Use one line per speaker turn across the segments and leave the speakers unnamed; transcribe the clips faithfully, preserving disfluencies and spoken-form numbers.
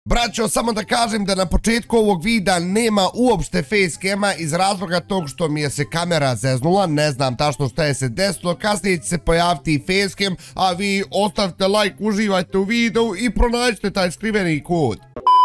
Braćo, samo da kažem da na početku ovog videa nema uopšte facecama iz razloga tog što mi je se kamera zeznula, ne znam tačno šta je se desilo, kasnije će se pojaviti i facecam, a vi ostavite like, uživajte u videu i pronađite taj skriveni kod.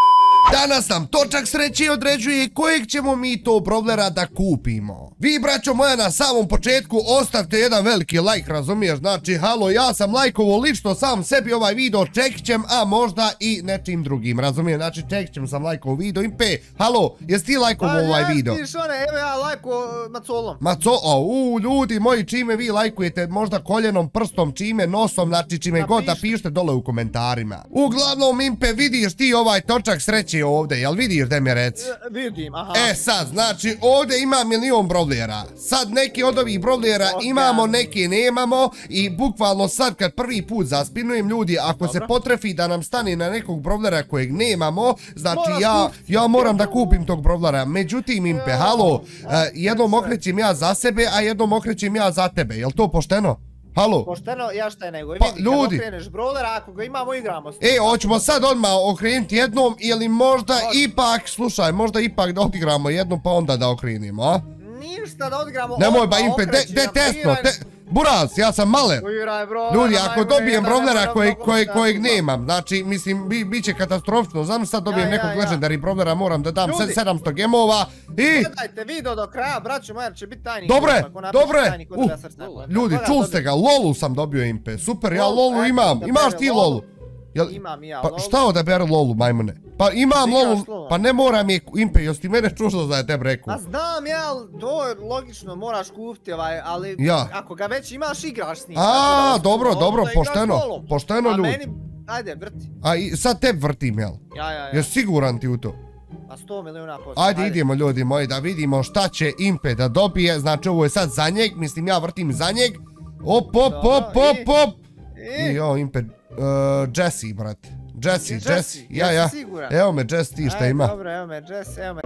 Danas nam točak sreće određuje kojeg ćemo mi to brawlera da kupimo. Vi, braćo moja, na samom početku ostavite jedan veliki like, razumiješ? Znači, halo, ja sam lajkovo lično sam sebi ovaj video, čekićem, a možda i nečim drugim, razumiješ? Znači, čekićem sam lajkovo video. Impe, halo, jesi ti lajkovo ovaj video?
Pa ja, Šone, evo ja lajko Macolom.
Maco, o, ljudi moji, čime vi lajkujete, možda koljenom, prstom, čime, nosom, znači čime god da pišete dole u komentarima. Uglavnom, Impe, vidiš ti ovaj točak sreće ovdje, jel vidiš da mi reci?
Vidim, aha.
E sad, znači ovdje ima milion brawlera. Sad neki od ovih brawlera imamo, neki nemamo i bukvalno sad kad prvi put zaspinujem, ljudi, ako se potrefi da nam stane na nekog brawlera kojeg nemamo, znači ja ja moram da kupim tog brawlera. Međutim, Impe, halo, jednom okrećem ja za sebe, a jednom okrećem ja za tebe, jel to pošteno? Halo?
Pošteno, ja šta je nego.
Pa, ljudi.
Kad okreneš brawlera, ako ga imamo, igramo s tim.
E, hoćemo sad odmah okrenuti jednom ili možda ipak, slušaj, možda ipak da odigramo jednom pa onda da okrenimo, a?
Ništa da odigramo.
Nemoj ba Impe, de tesno, Buraz, ja sam maler. Ljudi, ako dobijem brawlera kojeg nemam, znači, mislim, bit će katastrofično. Znam sad dobijem nekog legendary brawlera, moram da dam sedamsto gemova i...
Gledajte video do kraja, braćo moja, će biti tajnik.
Dobre, dobre. Ljudi, čuli ste ga, lolu sam dobio, Impe, super, ja lolu imam. Imaš ti lolu?
Imam ja
pa
lolu.
Šta odaberu lolu, majmune? Pa imam lolu, pa ne moram je, Impe, jos ti mene čušao da je tebi rekao?
Pa znam ja, to je logično, moraš kupiti ovaj, ali ako ga već imaš, igraš s njim.
Aaa, dobro, dobro, pošteno, pošteno ljudi.
A meni, ajde, vrti.
A i sad tebi vrtim, jel?
Ja, ja, ja.
Jes siguran ti u to?
Pa sto milijuna posto.
Ajde, idemo ljudi moji da vidimo šta će Impe da dobije, znači ovo je sad za njeg, mislim ja vrtim za njeg. Op, op, op, op, op. I jo, Impe, Jesse, brate. Jesse, Jesse, ja, ja. Evo me, Jesse, ti šta ima.
Dobro, evo me, Jesse, evo me.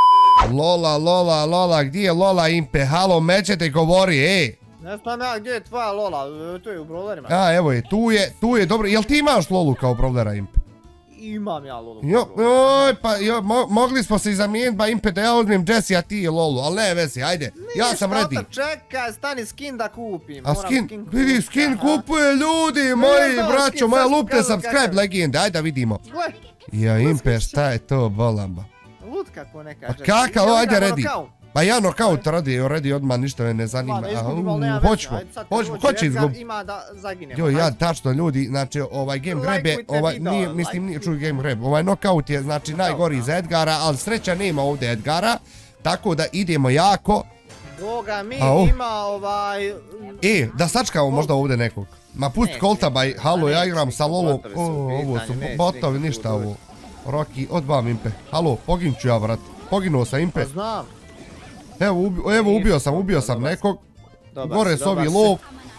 Lola, Lola, Lola, gdje je Lola, Impe? Halo, mećete govori, ej.
Ne znam ja gdje je tvoja Lola, tu je u brawlerima.
A, evo je, tu je, tu je, dobro. Jel ti imaš Lolu kao brawlera, Impe?
Imam ja Lolu.
Joj, pa, mogli smo se i zamijeniti, ba Impe, da ja uzmem Jesse, a ti je Lolu, ali ne, vesi, ajde. Ja sam ready.
Ništa, čekaj, stani skin da kupim.
A skin, vidi, skin kupuje ljudi moji, braćo, moja lupte subscribe legende, ajde da vidimo. Ja, Impe, šta je to, bolamba?
Lud kako neka.
Pa kakav, ajde, ready. Pa ja knockout radi, radi odmah, ništa me ne zanima. Hoćemo, hoćemo, ko će izgubiti? Jo, ja, tačno, ljudi, znači, ovaj game grab je, ovaj, nije, mislim, nije čuj game grab, ovaj knockout je, znači, najgori za Edgara, ali sreća nema ovdje Edgara, tako da idemo jako.
Boga mi ima ovaj...
E, da sačkamo možda ovdje nekog. Ma pusti Colta, baj, halo, ja igram sa Lolom, ovo su botovi, ništa ovo. Rocky, odbam Impe, halo, poginut ću ja, brat, poginuo sam Impe.
Znam.
Evo, evo, ubio sam, ubio sam nekog. Gore s ovi lov.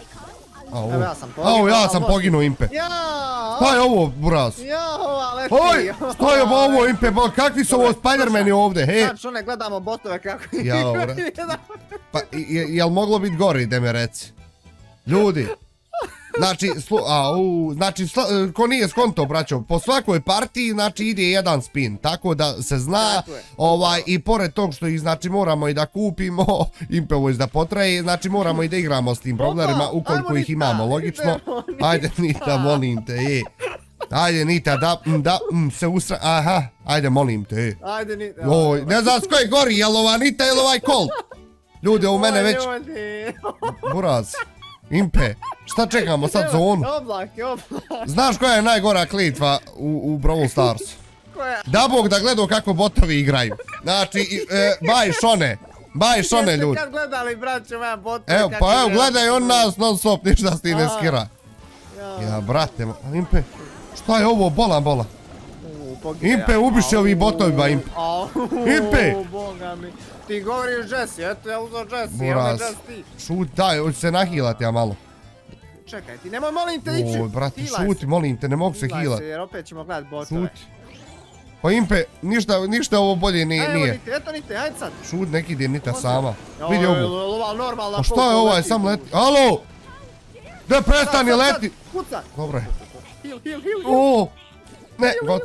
Ao, ja sam poginuo, Impe. Šta je ovo, Buraz? Oj, šta je ovo, Impe? Kakvi su ovo Spidermani ovdje, he?
Sad što ne gledamo botove kako...
Jao, bre. Pa, jel moglo biti gori, da me reci? Ljudi. Znači, au, znači, ko nije skonto, braćo, po svakoj partiji, znači, ide jedan spin, tako da se zna, ovaj, i pored tog što ih, znači, moramo i da kupimo, Impe ovo da potraje, znači, moramo i da igramo s tim brawlerima, ukoliko ih imamo, logično. Ajde, Nita, molim te, je. Ajde, Nita, da, da, se usra, aha, ajde, molim te, je.
Ajde, Nita.
Oj, ne znam s koje gori, jel ova Nita ili ovaj Colt? Ljudi, ovo mene već... Buraz. Impe, šta čekamo sad zonu?
Oblak, oblak.
Znaš koja je najgora klitva u Brawl Stars?
Koja?
Da Bog da gledao kako botovi igraju. Znači, baj Šone, baj Šone ljudi.
Jeste kad gledali, braću, moja botovi?
Evo, pa evo, gledaj on nas non stop, ništa s ti ne skira. Ja, brate, Impe, šta je ovo, bola, bola? Impe, ubiši ovi botovi, ba Impe. Impe!
Ti govoriš Jesse, eto ja uzao Jesse, evo me Jesse ti.
Šuti, daj, hoću se nahilati ja malo.
Čekaj ti, nemoj molim te ići.
Oj, brate, šuti, molim te, ne mogu se hilati.
Jer opet ćemo gledat botove.
Šuti. Pa Impe, ništa ovo bolje nije.
Evo Nite, eto Nite, hajde sad.
Šuti, neki ide Nita sama. Vidi ovu.
Ova normalna.
Pa šta je ovaj, sam leti. Alo! Da prestani leti.
Kuca.
Dobre.
Heal, heal, heal.
O, ne, gotovo.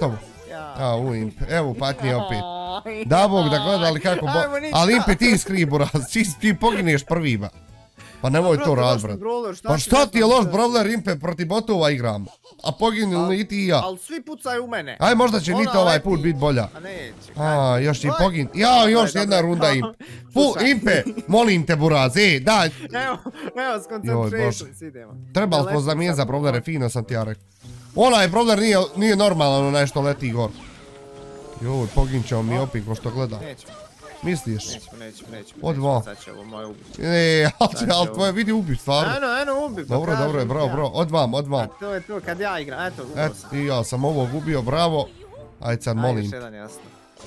A, u Impe, evo patnije opet. Da Bog da gledali kako bo... Ali Impe ti iskri buraz, ti pogineš prvi ba. Pa nemoj to rad, brat. Pa šta ti je loš brawler, Impe, protiv botova igram. A poginuli i ti i ja.
Ali svi pucaju u mene.
Aj, možda će niti ovaj put bit bolja.
A neće.
A, još i pogin... Ja, još jedna runda Impe. Fu, Impe, molim te buraz, ej, daj.
Evo, evo, skoncentration si idemo.
Trebali smo zamijen za brawlere, fino sam ti ja rekao. Onaj brawler nije normalan, onaj što leti gor. Joj, pogin ćemo mi opet ko što gleda.
Nećemo.
Misliš?
Nećemo, nećemo, nećemo.
Od dva.
Sad će ovo moje ubiti.
Eee, ali tvoje vidi ubi, stvarno.
Eno, eno ubi.
Dobro, dobro, bravo, bravo. Od vam, od vam.
A to je to, kad ja igram, eto, gubio sam.
Eto, i ja sam ovo gubio, bravo. Ajde sad, molim.
Ajde, još jedan jasno.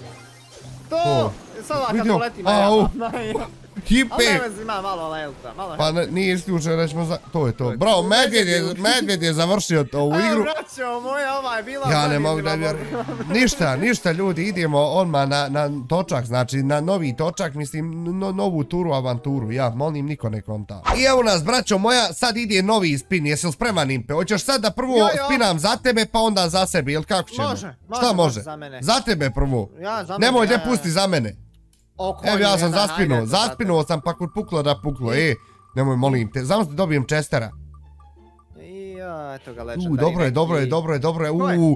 To! Sad ovak kad poletim, ja.
Hipe!
Ali ne vezi, ima malo lelta, malo
Pa nije isključeno, rećemo za... To je to. Bravo, Medved je završio to u igru.
Evo, braćo, moja ova je bila...
Ja ne mogu da vjerujem. Ništa, ništa ljudi, idemo odmah na točak, znači na novi točak, mislim, novu turu, avanturu. Ja, molim, niko ne konta. I evo nas, braćo moja, sad ide novi spin, jesi li spreman, Impe? Hoćeš sad da prvo spinam za tebe, pa onda za sebe, ili kako ćemo?
Može,
šta može?
za mene.
Za tebe prvo.
Ja, za mene.
Nemoj da pusti za mene. Evo ja sam zaspinuo, zaspinuo sam pa kod puklo da puklo, e, nemoj molim te, znam da dobijem Chestera.
Ja, eto ga leđa.
Uuu, dobro je, dobro je, dobro je, dobro je, uuu,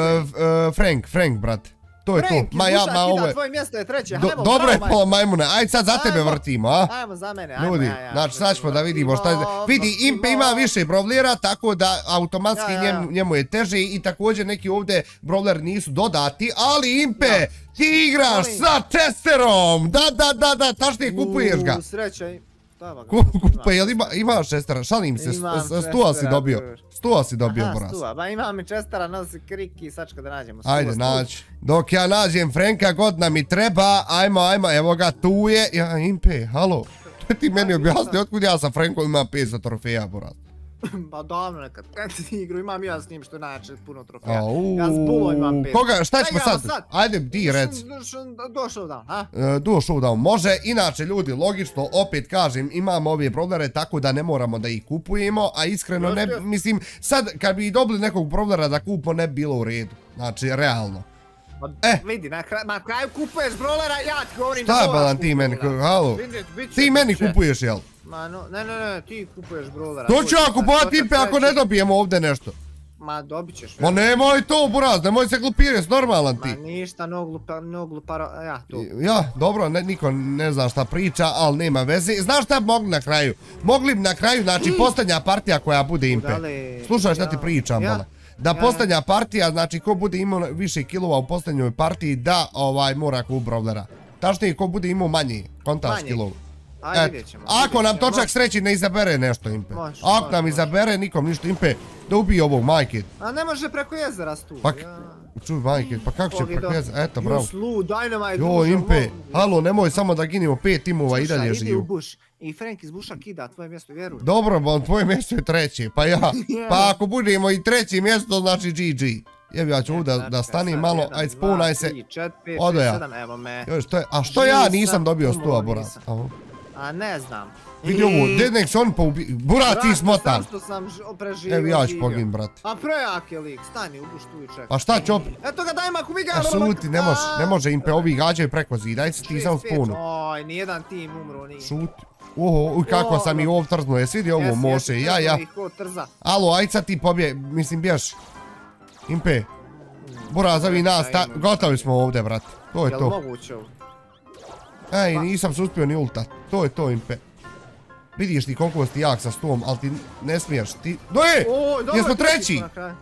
Frank, Frank, brat. To je to, ma ja, ma ovo je...
Tvoje mjesto je treće, hajmo, bravo,
dobro je pola majmune, ajde sad za tebe vrtimo, a?
Ajmo za mene, ajmo,
ljudi, znači sad ćemo da vidimo šta je... Vidi, Impe ima više brawlera, tako da automatski njemu je teže i također neki ovdje brawler nisu dodati, ali Impe, ti igraš sa Chesterom, da, da, da, da, tašnije kupuješ ga.
Uuu, sreća i...
Pa jel imaš Chestera, šalim se, Stua si dobio, Stua si dobio, boraz.
Aha, Stua, ba imam i Chestera, nosi krik i sačka da nađemo.
Ajde, nađi. Dok ja nađem Franka, god nam i treba, ajmo, ajmo, evo ga, tu je. Ja, Impe, halo, to ti meni objasni, otkud ja sa Frankom imam petsto trofeja, boraz.
Pa davno nekad, kad ti igru imam ja s njim što najče puno trofeja. Ja s Bulom imam petsto.
Koga, šta ćemo sad? Ajde, ti reci.
Duo Showdown, ha?
Duo Showdown može, inače ljudi, logično, opet kažem, imamo ove brawlere tako da ne moramo da ih kupujemo, a iskreno ne, mislim, sad kad bi dobili nekog brawlera da kupimo ne bi bilo u redu, znači, realno.
Vidi, na kraju kupuješ brawlera, ja ti govorim da
moraš kupuješ. Šta balan ti meni, halo? Ti meni kupuješ, jel?
Ma no, ne, ne, ne, ti kupuješ brawlera.
To ću ja kupovati Impe ako ne dobijemo ovdje nešto.
Ma dobit ćeš.
Ma nemoj to, buraz, nemoj se glupirati, normalan ti.
Ma ništa, no gluparo, ja tu.
Ja, dobro, niko ne zna šta priča, ali nema veze. Znaš šta bi mogli na kraju? Mogli bi na kraju, znači, posljednja partija koja bude Impe. Slušaj šta ti pričam, bola. Da posljednja partija, znači, ko bude imao više kilova u posljednjoj partiji, da ovaj mora kup brawlera. Tačnije, ko bude imao manji, kontaš kilova.
Ajde, vidjet ćemo.
Ako nam točak sreći ne izabere nešto, Impe. Ako nam izabere nikom ništa, Impe, da ubije ovog majke.
A ne može preko jezera stu.
Čuj majke, pa kako će preko jezera, eto bravo.
Slu, Dynamite.
Jo, Impe, halo, nemoj samo da ginimo pet timova i dalje živu.
Slušaj, idi u buš. I Frank iz buša kida tvoje mjesto, vjeruj.
Dobro, bon, tvoje mjesto je treće, pa ja. Pa ako budemo i treće mjesto, znači G G. Evo ja ću da stanim malo, ajde spunaj se. Odo ja. A što ja nisam dobio sto boraz?
A ne znam.
Vidi ovo, gdje nek se on poubi... Burat, ti smotan!
Brat, sam što sam preživio.
Evo ja ću pogin, brat.
A prejak je lik, stani, ubuš tu i čekaj.
Pa šta će opet?
Eto ga, daj maku, mi ga...
A šuti, ne može, ne može Impe, ovi gađaju preko zida, daj se ti sam spunu.
Oj, nijedan tim umro nije.
Šuti. Oho, kako sam i ovo trznuo, jesi vidi ovo može, ja, ja. Alo, ajde sad ti pobje, mislim, bješ. Impe. Burat, zavi nas, gotovi smo ovdje, brat. To je to.
Jel moguće ovo?
Ej, nisam se uspio ni ultat. To je to, Impe. Vidiš ti koliko si jak sa stom, ali ti ne smiješ. Ti... Doje! Jesmo treći!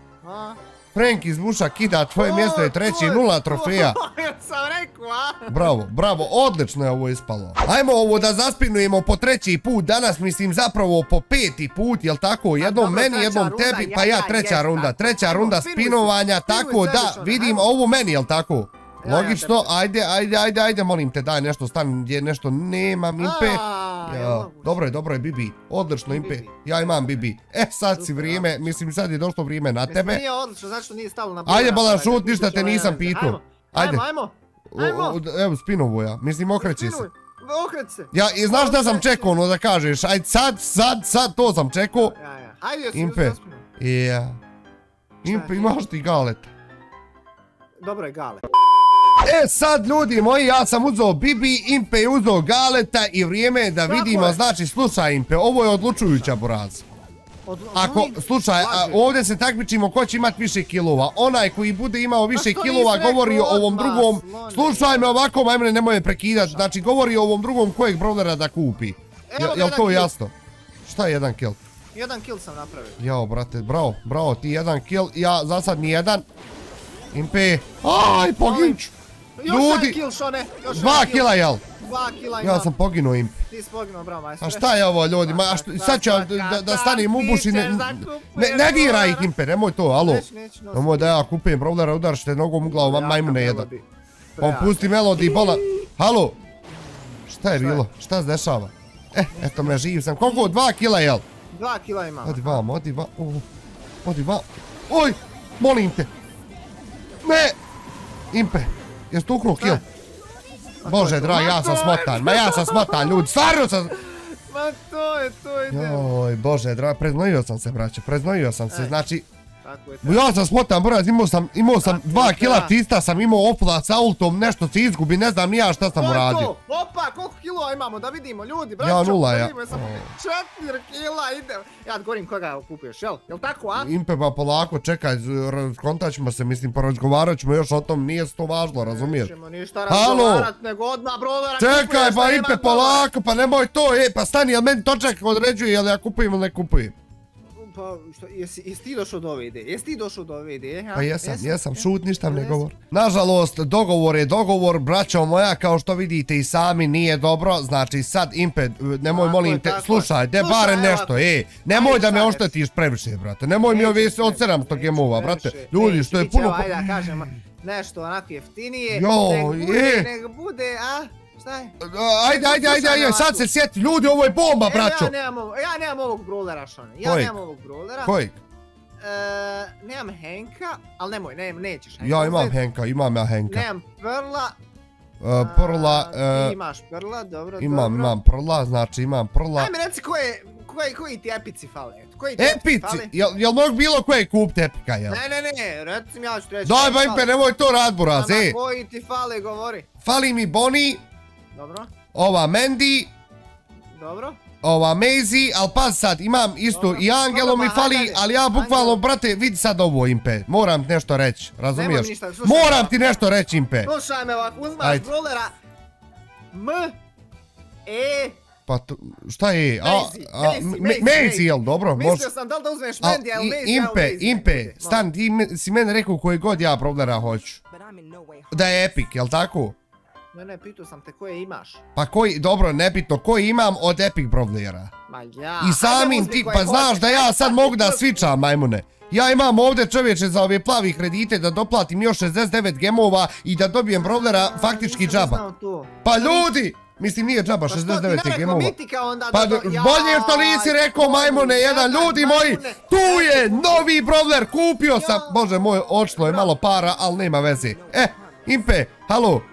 Frank iz buša kida, tvoje mjesto je treći, nula trofeja.
Sam rekao, a?
Bravo, bravo, odlično je ovo ispalo. Ajmo ovo da zaspinujemo po treći put, danas mislim zapravo po peti put, jel tako? Jednom meni, jednom tebi, pa ja treća runda. Treća runda spinovanja, tako da vidim ovu meni, jel tako? Logično, ajde, ajde, ajde, ajde, molim te, daj nešto, stani gdje nešto nemam, Impe. Dobro je, dobro je, Bibi, odlično, Impe, ja imam Bibi. E, sad si vrijeme, mislim, sad je došlo vrijeme na tebe.
Nije odlično, znači što nije stalo na...
Ajde, balan, šut, ništa te nisam pitao.
Ajde, ajmo, ajmo.
Evo, spinovo ja, mislim, okreći se.
Okreći se.
Ja, i znaš da sam čekao, ono da kažeš, ajde, sad, sad, sad, to sam čekao.
Ajde,
Impe, ja. Impe, imaš ti galeta.
dobro je Gale.
E sad ljudi moji, ja sam uzeo Bibi, Impe je uzeo Galeta i vrijeme je da vidimo, znači slušaj Impe, ovo je odlučujuća Buraz. Ako, slušaj, ovdje se takmičimo ko će imati više kilova. Onaj koji bude imao više kilova govori o ovom drugom. Slušaj me ovako, majmune, nemoj me prekidati. Znači govori o ovom drugom kojeg brawlera da kupi. Jel to jasno? Šta je jedan kill?
Jedan kill sam napravio.
Jao, brate, bravo, bravo, ti jedan kill, ja za sad ni jedan. Impe, aj, poginću. Ljudi, dva killa, jel?
Dva killa imam.
Ja sam poginuo Impe.
Ti si poginuo, bravo majstore.
A šta je ovo ljudi, sad ću da stanem u buši, ne diraj ih Impe, nemoj to, alo. Nemoj da ja kupim brawlera, udaršite nogom u glavu, majmune jedan. On pusti Melody, bola, halo. Šta je bilo, šta se dešava? Eh, eto me, živ sam, koliko, dva killa jel?
Dva killa imam.
Odi vam, odi vam, odi vam, oj, molim te. Ne, Impe, jes tu uknuo kill? Bože drag, ja sam smotan, ma ja sam smotan ljudi, stvarno sam...
Ma to je, to ide.
Joj, bože drag, preznojio sam se braće, preznojio sam se, znači... Ja sam smotan, Buraz, imao sam, imao sam dva kila tista, sam imao opla sa ultom, nešto se izgubi, ne znam ni ja šta sam uradio.
Opa, koliko kilova imamo, da vidimo, ljudi, braćo,
ja nula, ja.
Četiri kila, idem. Ja govorim koga kupuješ, jel? Jel tako, a?
Impe, pa polako, čekaj, kontat ćemo se, mislim, porazgovarat ćemo još o tom, nije to važno, razumiješ?
Nećemo ništa razgovarat, nego odmah brawlera kupuješ.
Čekaj, pa Impe, polako, pa nemoj to, ej, pa stani, jel meni točak određuje, jel ja kupujem ili ne kupujem?
Pa, jesi ti došao do ove ideje? Jesi ti došao do ove ideje?
Pa jesam, jesam, šut, ništa ne govor. Nažalost, dogovor je dogovor, braćo moja, kao što vidite i sami nije dobro, znači sad Impe, nemoj molim te, slušaj, de barem nešto, ej, nemoj da me oštetiš previše, brate, nemoj mi ove od sedamsto gemova, brate, ljudi, što je puno...
Ajde da kažem, nešto onako jeftinije, nek bude, a? Šta je?
Ajde, ajde, ajde, ajde, sad se sjeti, ljudi, ovo je bomba, braćo!
Ja nemam ovog brawlera, Šone, ja nemam ovog brawlera.
Kojeg?
Nemam Henka, ali nemoj, nećeš Henka.
Ja imam Henka, imam ja Henka.
Nemam Prla.
Prla...
Imaš Prla, dobro, dobro.
Imam, imam Prla, znači imam Prla.
Ajme, reci koji ti epici fale?
Epici? Jel mogu bilo koje kupiti epika, jel?
Ne, ne, ne, reci mi ja ću reći.
Daj, ba Impe, nemoj to rad, Buraz, ej.
Koji ti fale, govori.
Fali mi Bonnie.
Dobro.
Ova Mandy.
Dobro.
Ova Maisie, ali pa sad imam isto i Angelo mi fali, ali ja bukvalno, brate, vidi sad ovo Impe, moram ti nešto reći, razumiješ? Moram ti nešto reći Impe.
Slušaj me ovako, uzmaš brawlera M, E...
Pa šta je? Maisie, jel dobro?
Mislio sam da li da uzmeš Mandy, ali Maisie,
Impe, Impe, stan, ti si mene rekao koji god ja brawlera hoću. Da je epic, jel tako?
Ne, ne, pitao sam te koje imaš.
Pa koji, dobro, nebitno, koji imam od epic brawlera?
Ma ja...
I samim ti, pa znaš da ja sad mogu da switcham, majmune. Ja imam ovdje čovječe za ove plavi kredite da doplatim još šezdeset devet gemova i da dobijem brawlera faktički džaba. Pa ljudi! Mislim nije džaba, šezdeset devet gemova. Pa bolje što nisi rekao majmune jedan, ljudi moji, tu je novi brawler, kupio sam. Bože moj, odšlo je malo para, ali nema veze. Eh, Impe, halo,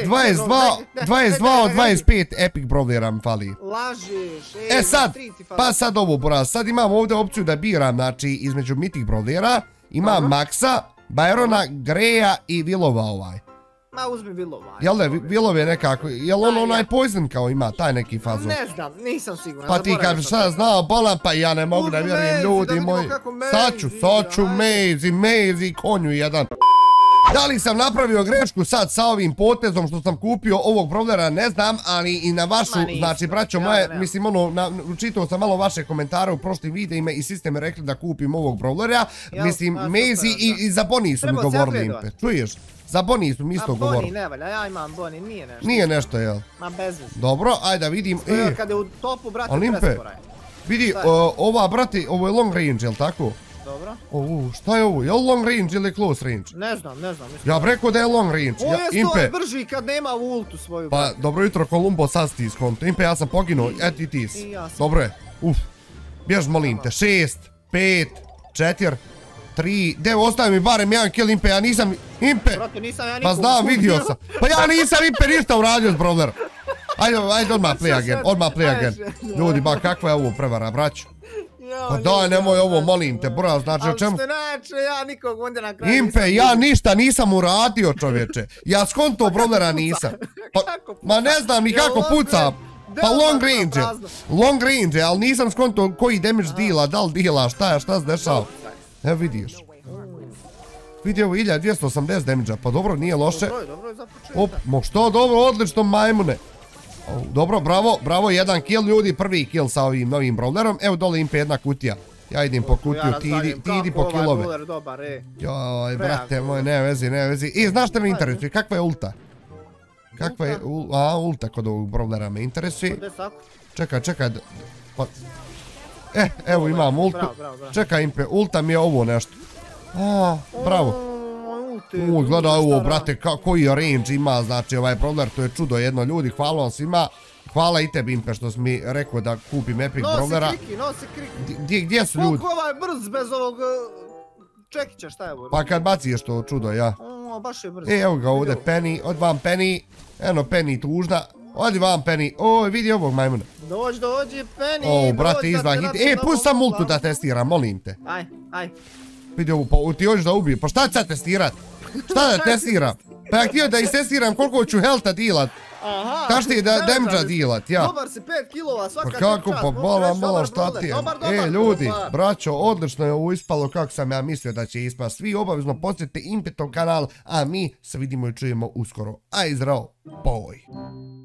dvadeset dva od dvadeset pet epic brawlera mi fali.
Lažiš,
e sad, pa sad ovo Buraz, sad imam ovdje opciju da biram, znači između mythic brawlera, imam Maxa, Byrona, Greya i Willova ovaj.
Ma uzmi Willova.
Jel ne, Willov je nekako, jel on onaj poison kao ima, taj neki fazon?
Ne znam, nisam siguran.
Pa ti kažeš šta znao, bolan, pa ja ne mogu da vjerujem ljudi moji. Sad ću, sad ću, Maisie, Maisie, konju jedan. Da li sam napravio grešku sad sa ovim potezom što sam kupio ovog brawlera, ne znam, ali i na vašu, znači braćo moje, mislim ono, učitao sam malo vaše komentare u prošlim videima i svi ste mi rekli da kupim ovog brawlera, mislim, Maisie i za Bonnie su mi govorili Impe, čuješ? Za Bonnie su mi isto govorili.
Bonnie ne valja, ja imam Bonnie, nije nešto.
Nije nešto, jel?
Ma bez veze.
Dobro, ajde da vidim.
Kada je u topu, brate, presporaj.
Vidi, ova, brate, ovo je long range, jel tako?
Dobro.
Ovo, šta je ovo? Je li long range ili close range?
Ne znam, ne znam.
Ja bih rekao da je long range.
Ovo je sto brži kad nema ultu svoju.
Pa, dobro jutro, Kolumbo, sad si ti iskonto. Impe, ja sam poginuo, et i ti si. Dobro je. Uf. Bjež, molim te. Šest, pet, četir, tri, dev, ostavi mi barem jedan kill, Impe, ja nisam... Impe! Pa znam, vidio sam. Pa ja nisam, Impe, ništa uradio s brawlerom. Ajde, ajde, odmah play again, odmah play again. Ljudi, ba, kakva je ovo prevara, braću? Pa daj, nemoj ovo, molim te, buraz, znači o čemu...
Ali što neće, ja nikog onda na kraju nisam...
Impe, ja ništa nisam uradio, čovječe. Ja skonto brodera nisam. Ma ne znam ni kako puca. Pa long range je. Long range je, ali nisam skonto koji damage deala, da li deala, šta je, šta se dešava. Evo vidiš. Vidi ovo hiljadu dvjesto osamdeset damage-a, pa dobro, nije loše.
Dobro je, dobro je za početak.
Op, mo što, dobro, odlično, majmune. Dobro, bravo, bravo, jedan kill ljudi, prvi kill sa ovim novim brawlerom. Evo dole Impe jedna kutija. Ja idem po kutiju, ti idi po killove. Joj, brate moj, ne vezi, ne vezi. I znaš što me interesuje, kakva je ulta? Kakva je, a, ulta kod ovog brawlera me interesuje. Čekaj, čekaj. Eh, evo imam ultu. Čekaj Impe, ulta mi je ovo nešto. A, bravo. Uj, gledaj ovo, brate, koji range ima, znači ovaj brawler, to je čudo jedno, ljudi, hvala vam svima. Hvala i tebi Impe što si mi rekao da kupim epic brawlera.
Nosi kriki, nosi kriki.
Gdje su ljudi?
Koliko ovaj brz bez ovog čekića, šta je ovo?
Pa kad baciješ to čudo, ja.
O, baš je brz.
E, evo ga ovdje, Penny, od vam Penny. Eno, Penny tužna. Odi vam Penny, oj, vidi ovog majmuna.
Dođi, dođi, Penny.
O, brate, izvan hit. E, pusti sam multu da testiram, molim te.
Aj, aj.
Vidi ovo, pa ti hoćeš da ubije, pa šta ću sad testirat? Šta da testiram? Pa ja htio da istestiram koliko ću healtha dealat.
Aha.
Kaš ti da damage-a dealat, ja.
Dobar si, pet kilova, svaka
čast. Pa kako, pa bola, bola, šta ti je? E, ljudi, braćo, odlično je ovo ispalo kako sam ja mislio da će ispast. Svi obavezno posjetite Impetov kanal, a mi se vidimo i čujemo uskoro. Aj zdravo, boj.